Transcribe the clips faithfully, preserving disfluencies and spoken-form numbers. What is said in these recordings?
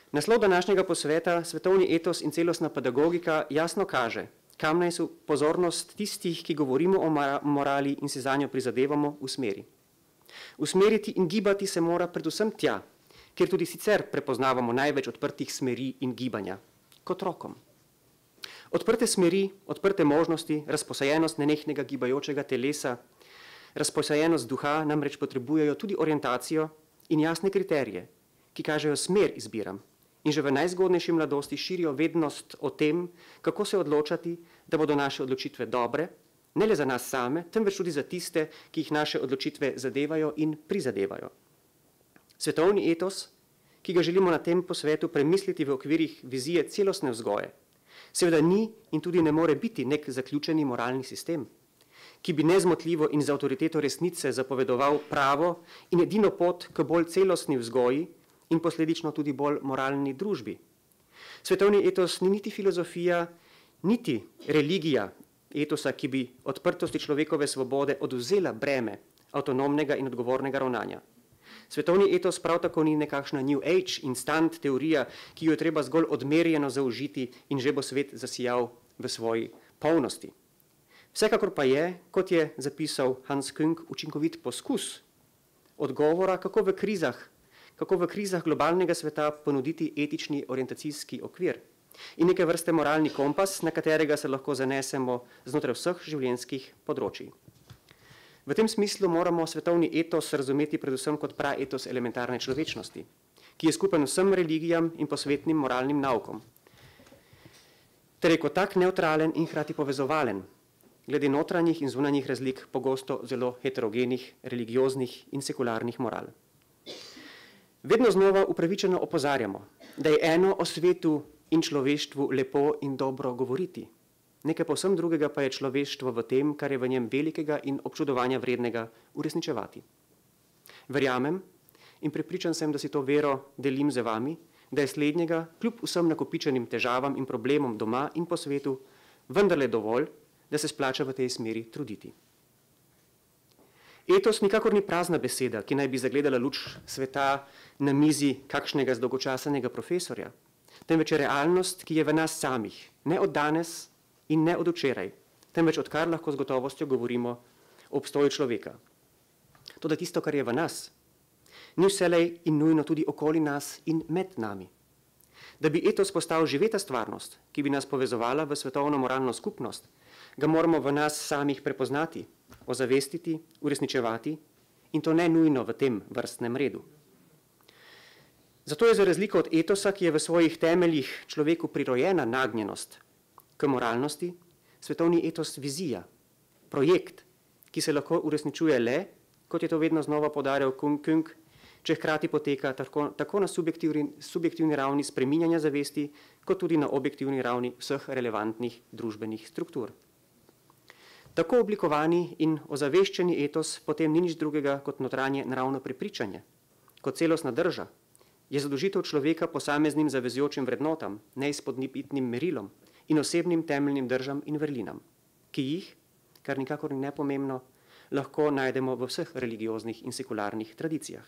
Naslov današnjega posveta, svetovni etos in celostna pedagogika, jasno kaže, kam naj se pozornost tistih, ki govorimo o morali in se zanjo prizadevamo, usmeri. Usmeriti in gibati se mora predvsem tja, kjer tudi sicer prepoznavamo največ odprtih smeri in gibanja, kot rokom. Odprte smeri, odprte možnosti, razposajenost nenehnega gibajočega telesa, razposajenost duha namreč potrebujejo tudi orientacijo in jasne kriterije, ki kažejo smer izbiram in že v najzgodnejši mladosti širijo vednost o tem, kako se odločati, da bodo naše odločitve dobre, ne le za nas same, temveč tudi za tiste, ki jih naše odločitve zadevajo in prizadevajo. Svetovni etos, ki ga želimo na tem posvetu premisliti v okvirih vizije celostne vzgoje, seveda ni in tudi ne more biti nek zaključeni moralni sistem, ki bi nezmotljivo in z avtoriteto resnice zapovedoval pravo in edino pot k bolj celostni vzgoji in posledično tudi bolj moralni družbi. Svetovni etos ni niti filozofija, niti religija etosa, ki bi odprtosti človekove svobode odvzela breme avtonomnega in odgovornega ravnanja. Svetovni etos prav tako ni nekakšna New Age instant teorija, ki jo je treba zgolj odmerjeno zaužiti in že bo svet zasijal v svoji polnosti. Vsekakor pa je, kot je zapisal Hans Küng, učinkovit poskus odgovora, kako v krizah, kako v krizah globalnega sveta ponuditi etični orientacijski okvir in neke vrste moralni kompas, na katerega se lahko zanesemo znotraj vseh življenjskih področij. V tem smislu moramo svetovni etos razumeti predvsem kot praetos elementarne človečnosti, ki je skupen vsem religijam in posvetnim moralnim naukom. Torej kot tak nevtralen in hkrati povezovalen, glede notranjih in zunanjih razlik pogosto zelo heterogenih, religioznih in sekularnih moral. Vedno znova upravičeno opozarjamo, da je eno o svetu in človeštvu lepo in dobro govoriti. Nekaj povsem drugega pa je človeštvo v tem, kar je v njem velikega in občudovanja vrednega uresničevati. Verjamem in prepričan sem, da si to vero delim z vami, da je slednjega, kljub vsem nakopičenim težavam in problemom doma in po svetu, vendarle dovolj, da se splača v tej smeri truditi. Etos nikakor ni prazna beseda, ki naj bi zagledala luč sveta na mizi kakšnega zdolgočasenega profesorja, temveč je realnost, ki je v nas samih, ne od danes in ne od včeraj, temveč odkar lahko z gotovostjo govorimo o obstoju človeka. Toda tisto, kar je v nas, ni vselej in nujno tudi okoli nas in med nami. Da bi etos postal živeta stvarnost, ki bi nas povezovala v svetovno moralno skupnost, ga moramo v nas samih prepoznati, ozavestiti, uresničevati in to ne nujno v tem vrstnem redu. Zato je za razliko od etosa, ki je v svojih temeljih človeku prirojena nagnjenost k moralnosti, svetovni etos vizija, projekt, ki se lahko uresničuje le, kot je to vedno znova poudarjal Küng, če hkrati poteka tako, tako na subjektivni, subjektivni ravni spreminjanja zavesti, kot tudi na objektivni ravni vseh relevantnih družbenih struktur. Tako oblikovani in ozaveščeni etos potem ni nič drugega kot notranje naravno prepričanje, kot celostna drža, je zadolžitev človeka posameznim zavezujočim vrednotam, neizpodbitnim merilom in osebnim temeljnim držam in vrlinam, ki jih, kar nikakor ni nepomembno, lahko najdemo v vseh religioznih in sekularnih tradicijah.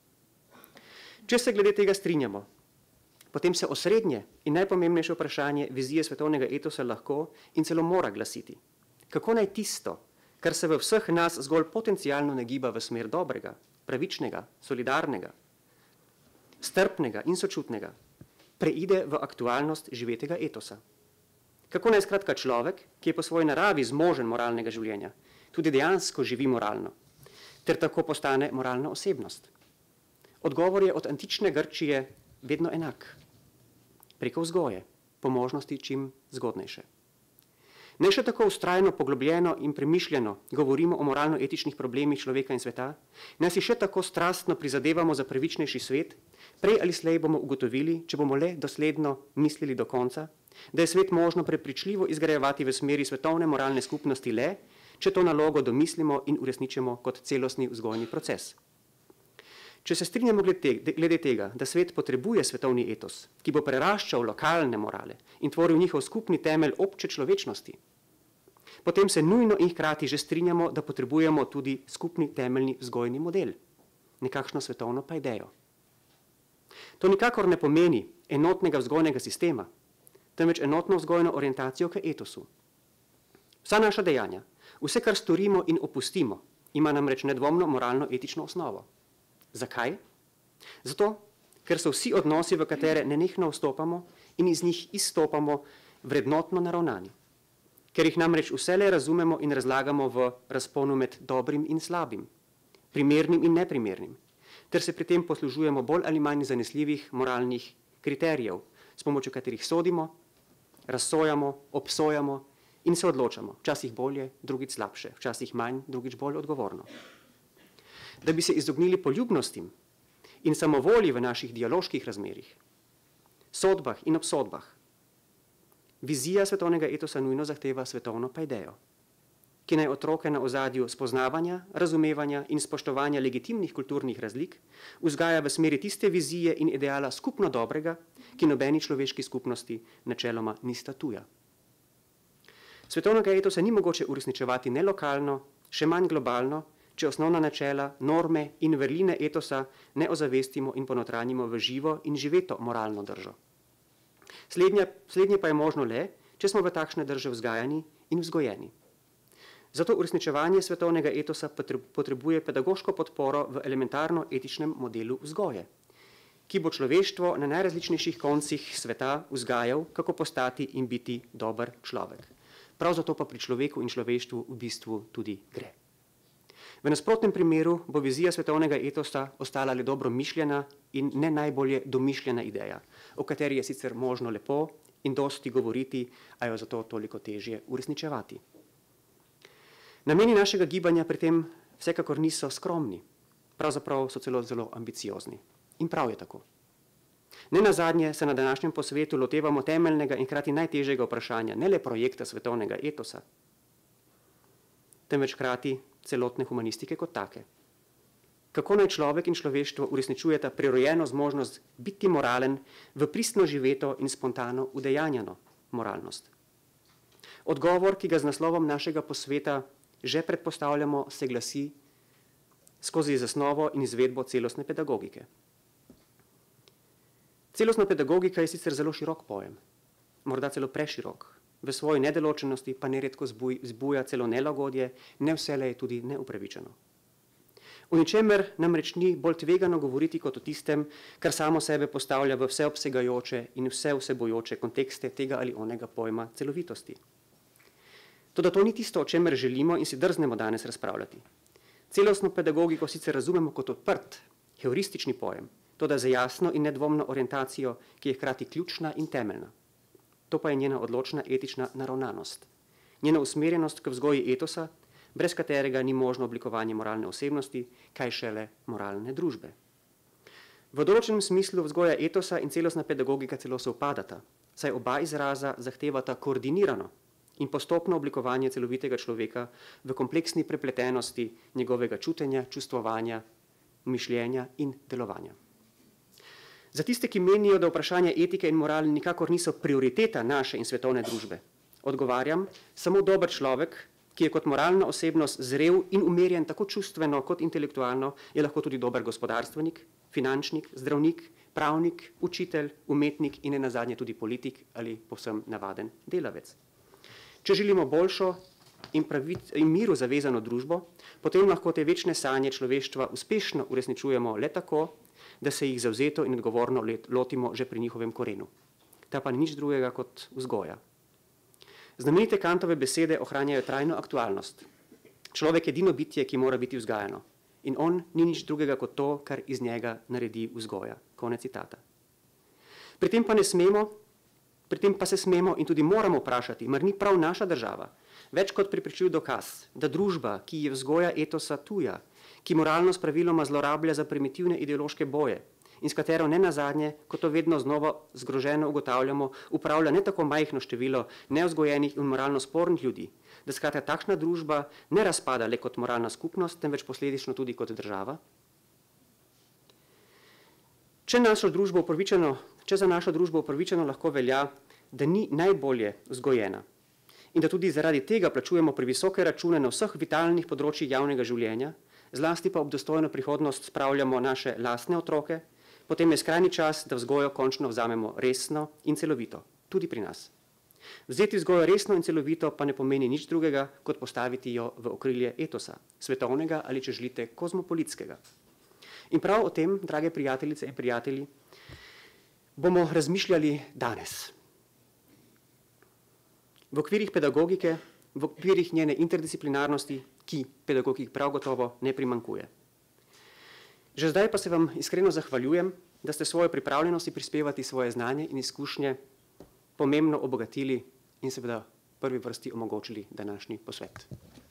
Če se glede tega strinjamo, potem se osrednje in najpomembnejše vprašanje vizije svetovnega etosa lahko in celo mora glasiti. Kako naj tisto, kar se v vseh nas zgolj potencialno nagiba v smer dobrega, pravičnega, solidarnega, strpnega in sočutnega, preide v aktualnost živetega etosa? Kako naj skratka človek, ki je po svoji naravi zmožen moralnega življenja, tudi dejansko živi moralno, ter tako postane moralna osebnost? Odgovor je od antične Grčije vedno enak. Preko vzgoje, po možnosti čim zgodnejše. Ne še tako vztrajno, poglobljeno in premišljeno govorimo o moralno-etičnih problemih človeka in sveta, ne si še tako strastno prizadevamo za pravičnejši svet, prej ali slej bomo ugotovili, če bomo le dosledno mislili do konca, da je svet možno prepričljivo izgrajevati v smeri svetovne moralne skupnosti le, če to nalogo domislimo in uresničimo kot celostni vzgojni proces. Če se strinjamo glede tega, da svet potrebuje svetovni etos, ki bo preraščal lokalne morale in tvoril njihov skupni temelj obče človečnosti, potem se nujno in hkrati že strinjamo, da potrebujemo tudi skupni temeljni vzgojni model, nekakšno svetovno paidejo. To nikakor ne pomeni enotnega vzgojnega sistema, temveč enotno vzgojno orientacijo k etosu. Vsa naša dejanja, vse, kar storimo in opustimo, ima namreč nedvomno moralno-etično osnovo. Zakaj? Zato, ker so vsi odnosi, v katere nenehno vstopamo in iz njih izstopamo, vrednotno naravnani. Ker jih namreč vselej razumemo in razlagamo v razponu med dobrim in slabim, primernim in neprimernim, ter se pri tem poslužujemo bolj ali manj zanesljivih moralnih kriterijev, s pomočjo katerih sodimo, razsojamo, obsojamo in se odločamo, včasih bolje, drugič slabše, včasih manj, drugič bolj odgovorno. Da bi se izognili poljubnostim in samovolji v naših dialoških razmerjih, sodbah in obsodbah, vizija svetovnega etosa nujno zahteva svetovno paidejo, ki naj otroke na ozadju spoznavanja, razumevanja in spoštovanja legitimnih kulturnih razlik vzgaja v smeri tiste vizije in ideala skupno dobrega, ki nobeni človeški skupnosti načeloma nista tuja. Svetovnega etosa ni mogoče uresničevati ne lokalno, še manj globalno, če osnovna načela, norme in vrline etosa ne ozavestimo in ponotranjimo v živo in živeto moralno držo. Slednje, slednje pa je možno le, če smo v takšne drže vzgajani in vzgojeni. Zato uresničevanje svetovnega etosa potrebuje pedagoško podporo v elementarno etičnem modelu vzgoje, ki bo človeštvo na najrazličnejših koncih sveta vzgajal, kako postati in biti dober človek. Prav zato pa pri človeku in človeštvu v bistvu tudi gre. V nasprotnem primeru bo vizija svetovnega etosa ostala le dobro mišljena in ne najbolje domišljena ideja, o kateri je sicer možno lepo in dosti govoriti, a jo zato toliko težje uresničevati. Nameni našega gibanja pri tem vsekakor niso skromni, pravzaprav so celo zelo ambiciozni. In prav je tako. Ne nazadnje se na današnjem posvetu lotevamo temeljnega in hkrati najtežjega vprašanja, ne le projekta svetovnega etosa, temveč hkrati celotne humanistike kot take. Kako naj človek in človeštvo uresničujeta prirojeno zmožnost biti moralen v pristno živeto in spontano udejanjeno moralnost? Odgovor, ki ga z naslovom našega posveta že predpostavljamo, se glasi skozi zasnovo in izvedbo celostne pedagogike. Celostna pedagogika je sicer zelo širok pojem, morda celo preširok, v svoji nedeločenosti pa neredko zbuja celo nelagodje, ne vselej tudi neupravičeno. O ničemer namreč ni bolj tvegano govoriti kot o tistem, kar samo sebe postavlja v vseobsegajoče in vsevsebojoče kontekste tega ali onega pojma celovitosti. Toda to ni tisto, o čemer želimo in si drznemo danes razpravljati. Celostno pedagogiko sicer razumemo kot odprt, heuristični pojem, toda za jasno in nedvomno orientacijo, ki je hkrati ključna in temeljna. To pa je njena odločna etična naravnanost, njena usmerjenost k vzgoji etosa, brez katerega ni možno oblikovanje moralne osebnosti, kaj šele moralne družbe. V določenem smislu vzgoja etosa in celostna pedagogika celo sovpadata, saj oba izraza zahtevata koordinirano in postopno oblikovanje celovitega človeka v kompleksni prepletenosti njegovega čutenja, čustvovanja, mišljenja in delovanja. Za tiste, ki menijo, da vprašanje etike in morale nikakor niso prioriteta naše in svetovne družbe, odgovarjam, samo dober človek, ki je kot moralna osebnost zrel in umerjen tako čustveno kot intelektualno, je lahko tudi dober gospodarstvenik, finančnik, zdravnik, pravnik, učitelj, umetnik in nenazadnje tudi politik ali povsem navaden delavec. Če želimo boljšo in, pravic, in miru zavezano družbo, potem lahko te večne sanje človeštva uspešno uresničujemo le tako, da se jih zavzeto in odgovorno lotimo že pri njihovem korenu. Ta pa ni nič drugega kot vzgoja. Znamenite Kantove besede ohranjajo trajno aktualnost. Človek je edino bitje, ki mora biti vzgajano. In on ni nič drugega kot to, kar iz njega naredi vzgoja. Konec citata. Pri tem pa ne smemo, pri tem pa se smemo in tudi moramo vprašati, mar ni prav naša država več kot prepričljiv dokaz, da družba, ki je vzgoja etosa tuja, ki moralnost praviloma zlorablja za primitivne ideološke boje in s katero ne nazadnje, kot to vedno znova zgroženo ugotavljamo, upravlja ne tako majhno število nevzgojenih in moralno spornih ljudi, da skratka takšna družba ne razpada le kot moralna skupnost, temveč posledično tudi kot država? Če, našo družbo upravičeno, če za našo družbo upravičeno lahko velja, da ni najbolje vzgojena in da tudi zaradi tega plačujemo previsoke račune na vseh vitalnih področjih javnega življenja, zlasti pa ob dostojno prihodnost spravljamo naše lastne otroke, potem je skrajni čas, da vzgojo končno vzamemo resno in celovito, tudi pri nas. Vzeti vzgojo resno in celovito pa ne pomeni nič drugega, kot postaviti jo v okrilje etosa, svetovnega ali, če želite, kozmopolitskega. In prav o tem, drage prijateljice in prijatelji, bomo razmišljali danes. V okvirih pedagogike, v okvirih njene interdisciplinarnosti, ki pedagogiki prav gotovo ne primanjkuje. Že zdaj pa se vam iskreno zahvaljujem, da ste svojo pripravljenosti prispevati svoje znanje in izkušnje pomembno obogatili in seveda v prvi vrsti omogočili današnji posvet.